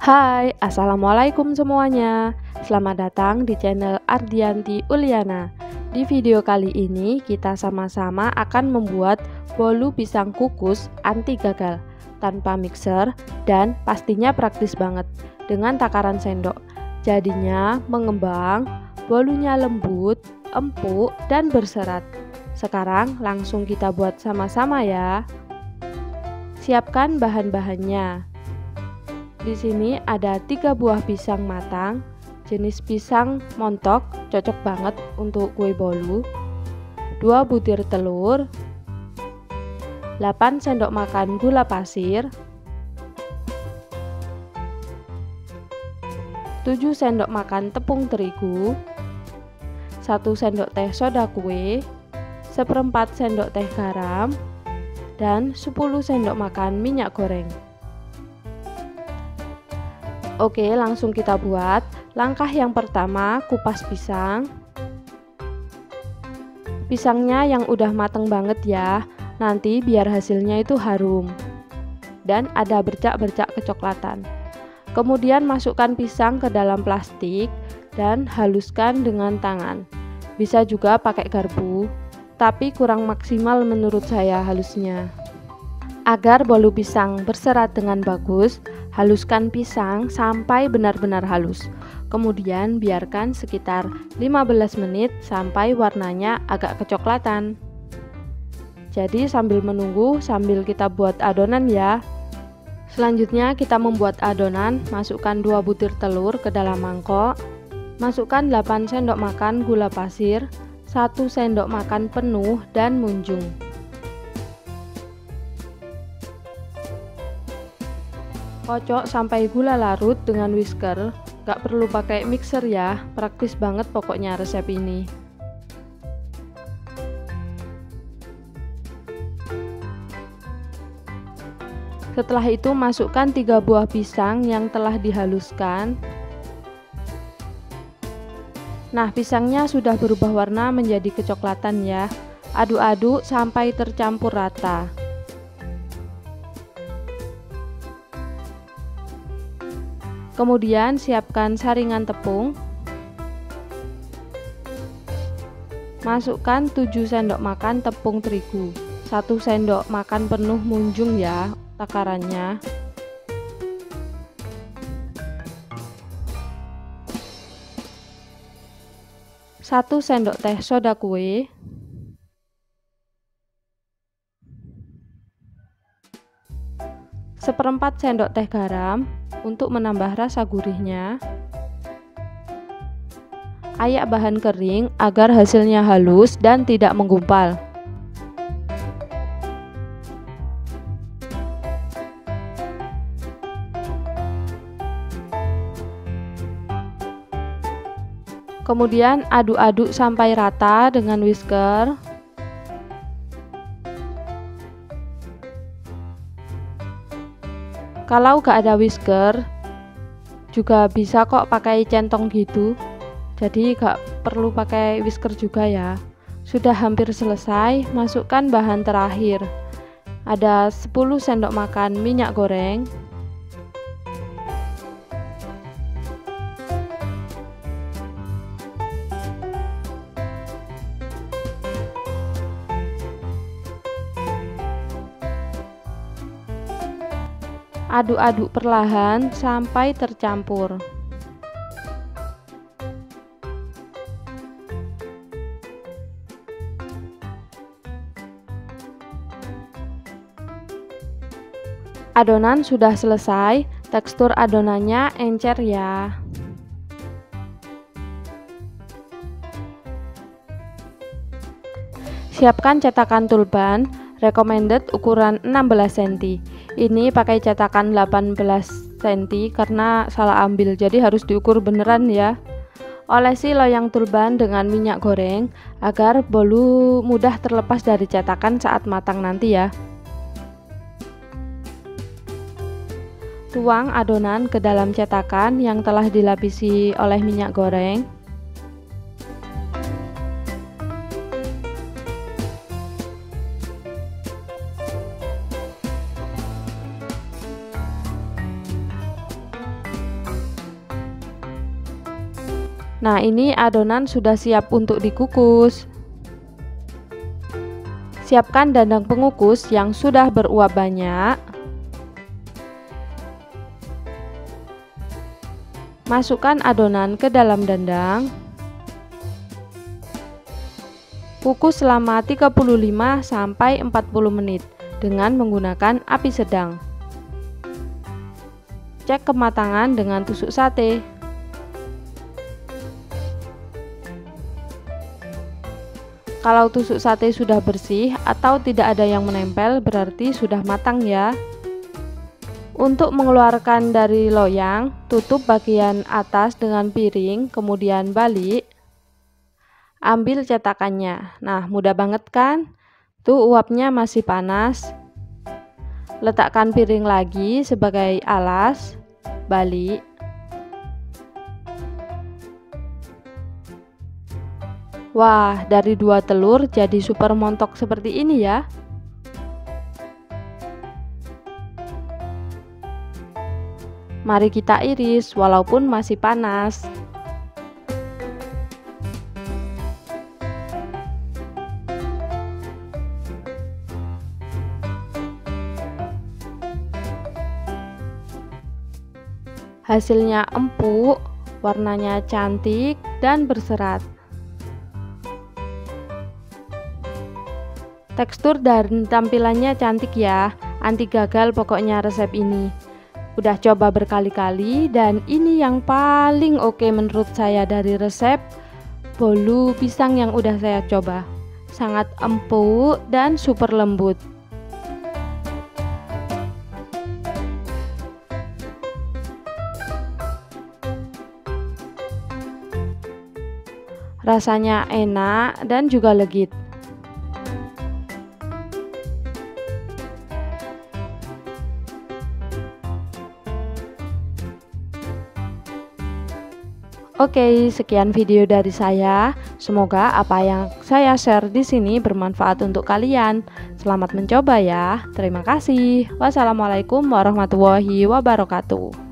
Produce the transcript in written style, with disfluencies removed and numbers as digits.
Hai, assalamualaikum semuanya. Selamat datang di channel Ardianti Uliana. Di video kali ini kita sama-sama akan membuat bolu pisang kukus anti gagal tanpa mixer dan pastinya praktis banget dengan takaran sendok. Jadinya mengembang, bolunya lembut, empuk dan berserat. Sekarang langsung kita buat sama-sama ya. Siapkan bahan-bahannya. Di sini ada 3 buah pisang matang, jenis pisang montok, cocok banget untuk kue bolu. 2 butir telur, 8 sendok makan gula pasir, 7 sendok makan tepung terigu, 1 sendok teh soda kue, 1/4 sendok teh garam, dan 10 sendok makan minyak goreng. Oke, langsung kita buat. Langkah yang pertama, kupas pisang. Pisangnya yang udah mateng banget ya, nanti biar hasilnya itu harum dan ada bercak-bercak kecoklatan. Kemudian masukkan pisang ke dalam plastik dan haluskan dengan tangan. Bisa juga pakai garpu, tapi kurang maksimal menurut saya halusnya. Agar bolu pisang berserat dengan bagus, haluskan pisang sampai benar-benar halus. Kemudian biarkan sekitar 15 menit sampai warnanya agak kecoklatan. Jadi sambil menunggu, sambil kita buat adonan ya. Selanjutnya kita membuat adonan. Masukkan 2 butir telur ke dalam mangkok. Masukkan 8 sendok makan gula pasir, 1 sendok makan penuh dan munjung. Kocok sampai gula larut dengan whisker, gak perlu pakai mixer ya, praktis banget pokoknya resep ini. Setelah itu masukkan 3 buah pisang yang telah dihaluskan. Nah, pisangnya sudah berubah warna menjadi kecoklatan ya. Aduk-aduk sampai tercampur rata. Kemudian siapkan saringan tepung. Masukkan 7 sendok makan tepung terigu, 1 sendok makan penuh munjung ya takarannya. Satu sendok teh soda kue, 1/4 sendok teh garam untuk menambah rasa gurihnya. Ayak bahan kering agar hasilnya halus dan tidak menggumpal. Kemudian aduk-aduk sampai rata dengan whisker. Kalau gak ada whisker juga bisa kok pakai centong gitu, jadi gak perlu pakai whisker juga ya. Sudah hampir selesai, masukkan bahan terakhir. Ada 10 sendok makan minyak goreng, aduk-aduk perlahan sampai tercampur. Adonan sudah selesai, tekstur adonannya encer ya. Siapkan cetakan tulpan, recommended ukuran 16 cm. Ini pakai cetakan 18 cm karena salah ambil, jadi harus diukur beneran ya. Olesi loyang tulpan dengan minyak goreng agar bolu mudah terlepas dari cetakan saat matang nanti ya. Tuang adonan ke dalam cetakan yang telah dilapisi oleh minyak goreng. Nah, ini adonan sudah siap untuk dikukus. Siapkan dandang pengukus yang sudah beruap banyak. Masukkan adonan ke dalam dandang. Kukus selama 35 sampai 40 menit dengan menggunakan api sedang. Cek kematangan dengan tusuk sate. Kalau tusuk sate sudah bersih atau tidak ada yang menempel, berarti sudah matang ya. Untuk mengeluarkan dari loyang, tutup bagian atas dengan piring, kemudian balik. Ambil cetakannya. Nah, mudah banget kan? Tuh uapnya masih panas. Letakkan piring lagi sebagai alas, balik. Wah, dari 2 telur jadi super montok seperti ini ya. Mari kita iris walaupun masih panas. Hasilnya empuk, warnanya cantik dan berserat. Tekstur dan tampilannya cantik ya, anti gagal pokoknya resep ini. Udah coba berkali-kali dan ini yang paling oke menurut saya dari resep bolu pisang yang udah saya coba. Sangat empuk dan super lembut. Rasanya enak dan juga legit. Oke, sekian video dari saya. Semoga apa yang saya share di sini bermanfaat untuk kalian. Selamat mencoba ya. Terima kasih. Wassalamualaikum warahmatullahi wabarakatuh.